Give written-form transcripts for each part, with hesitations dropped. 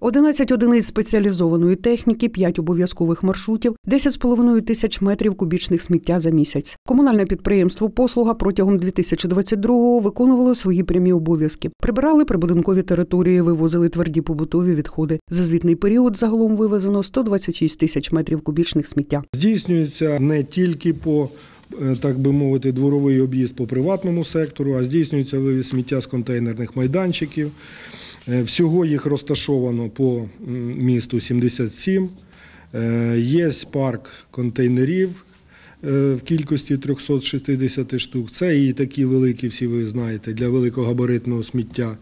11 одиниць спеціалізованої техніки, 5 обов'язкових маршрутів, 10,5 тисяч метрів кубічних сміття за місяць. Комунальне підприємство «Послуга» протягом 2022-го виконувало свої прямі обов'язки. Прибирали прибудинкові території, вивозили тверді побутові відходи. За звітний період загалом вивезено 126 тисяч метрів кубічних сміття. Здійснюється не тільки по, так би мовити, дворовий об'їзд по приватному сектору, а здійснюється вивіз сміття з контейнерних майданчиків. Всього їх розташовано по місту 77. Є парк контейнерів в кількості 360 штук. Це і такі великі, всі ви знаєте, для великогабаритного сміття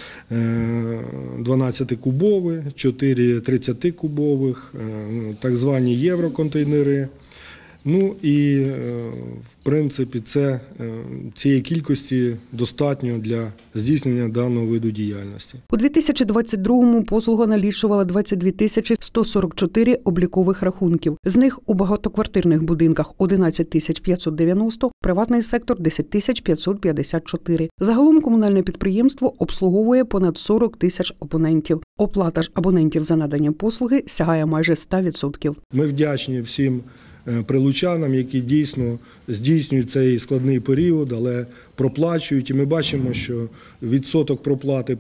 12-кубові, 4 30-кубових, так звані євроконтейнери. Ну і, в принципі, цієї кількості достатньо для здійснення даного виду діяльності. У 2022-му «Послуга» налічувала 22 тисячі 144 облікових рахунків. З них у багатоквартирних будинках 11 тисяч 590, приватний сектор – 10 тисяч 554. Загалом комунальне підприємство обслуговує понад 40 тисяч абонентів. Оплата ж абонентів за надані послуги сягає майже 100%. Ми вдячні всім прилучанам, які дійсно здійснюють цей складний період, але проплачують. І ми бачимо, що відсоток проплати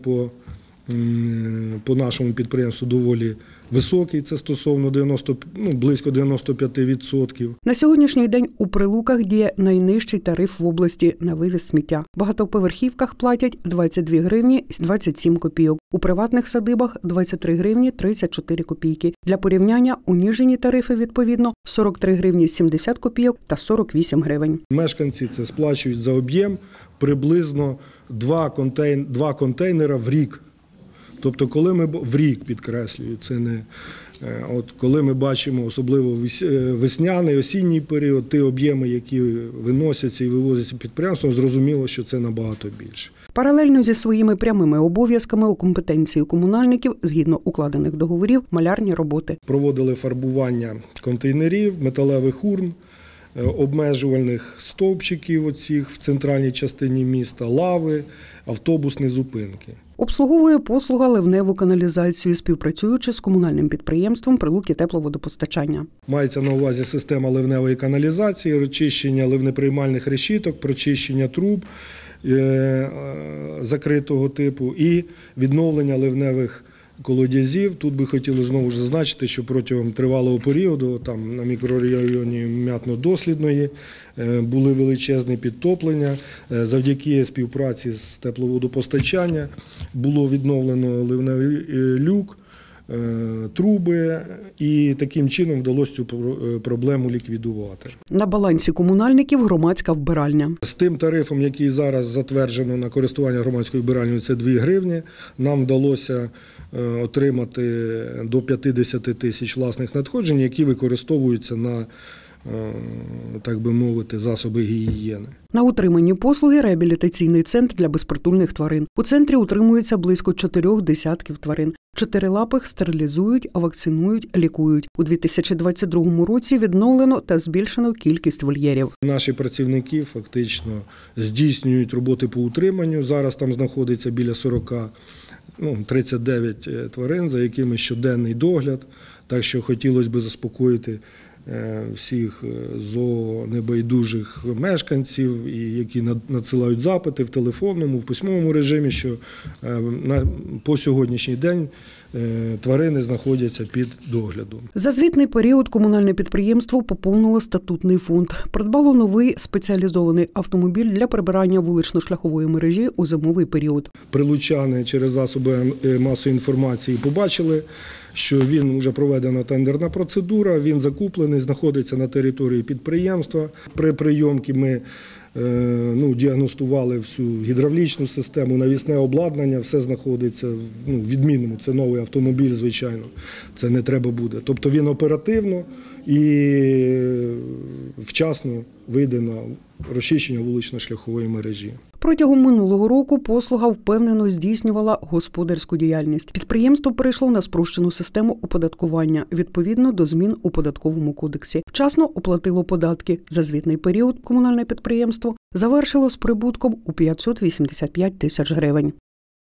по нашому підприємству доволі високий. Це стосовно близько 95%. На сьогоднішній день у Прилуках діє найнижчий тариф в області на вивіз сміття. В багатоповерхівках платять 22 гривні 27 копійок. У приватних садибах – 23 гривні 34 копійки. Для порівняння уніжені тарифи відповідно 43 гривні 70 копійок та 48 гривень. Мешканці це сплачують за об'єм приблизно 2 контейнера в рік. Тобто, коли ми в рік, підкреслюю, це не коли ми бачимо особливо весняний, осінній період, ті об'єми, які виносяться і вивозяться підприємством, зрозуміло, що це набагато більше. Паралельно зі своїми прямими обов'язками у компетенції комунальників, згідно укладених договорів, малярні роботи. Проводили фарбування контейнерів, металевих урн, обмежувальних стовпчиків оцих в центральній частині міста, лави, автобусні зупинки. Обслуговує «Послуга» ливневу каналізацію, співпрацюючи з комунальним підприємством «Прилуки тепловодопостачання». Мається на увазі система ливневої каналізації, розчищення ливнеприймальних решіток, прочищення труб закритого типу і відновлення ливневих колодязів. Тут би хотіли знову ж зазначити, що протягом тривалого періоду там на мікрорайоні М'ятно-Дослідної були величезні підтоплення. Завдяки співпраці з тепловодопостачання було відновлено ливневий люк, труби, і таким чином вдалося цю проблему ліквідувати. На балансі комунальників громадська вбиральня. З тим тарифом, який зараз затверджено на користування громадською вбиральнею, це 2 гривні, нам вдалося отримати до 50 тисяч власних надходжень, які використовуються на, так би мовити, засоби гігієни. На утриманні «Послуги» реабілітаційний центр для безпритульних тварин. У центрі утримується близько 4 десятків тварин. 4-лапих стерилізують, вакцинують, лікують. У 2022 році відновлено та збільшено кількість вольєрів. Наші працівники фактично здійснюють роботи по утриманню. Зараз там знаходиться біля 39 тварин, за якими щоденний догляд. Так що хотілося б заспокоїти всіх зоонебайдужих мешканців, які надсилають запити в телефонному, в письмовому режимі, що по сьогоднішній день тварини знаходяться під доглядом. За звітний період комунальне підприємство поповнило статутний фонд. Придбало новий спеціалізований автомобіль для прибирання вулично-шляхової мережі у зимовий період. Прилучани через засоби масової інформації побачили, що вже проведена тендерна процедура, він закуплений, знаходиться на території підприємства. При прийомці ми діагностували всю гідравлічну систему, навісне обладнання, все знаходиться в відмінному. Це новий автомобіль, звичайно, це не треба буде. Тобто він оперативно і вчасно вийде на розчищення вулично-шляхової мережі. Протягом минулого року «Послуга» впевнено здійснювала господарську діяльність. Підприємство перейшло на спрощену систему оподаткування, відповідно до змін у Податковому кодексі. Вчасно оплатило податки. За звітний період комунальне підприємство завершило з прибутком у 585 тисяч гривень.